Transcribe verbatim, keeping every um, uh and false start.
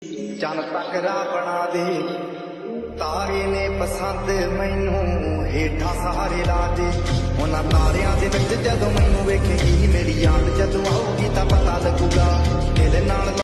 चन तकरा बना दे तारे ने पसंद मैनू हेठा सहारे ला दे उन्हां तारियां दे विच जदों मैनू वेखेगी मेरी याद जदों आऊगी तां पता लगूगा दिल नाल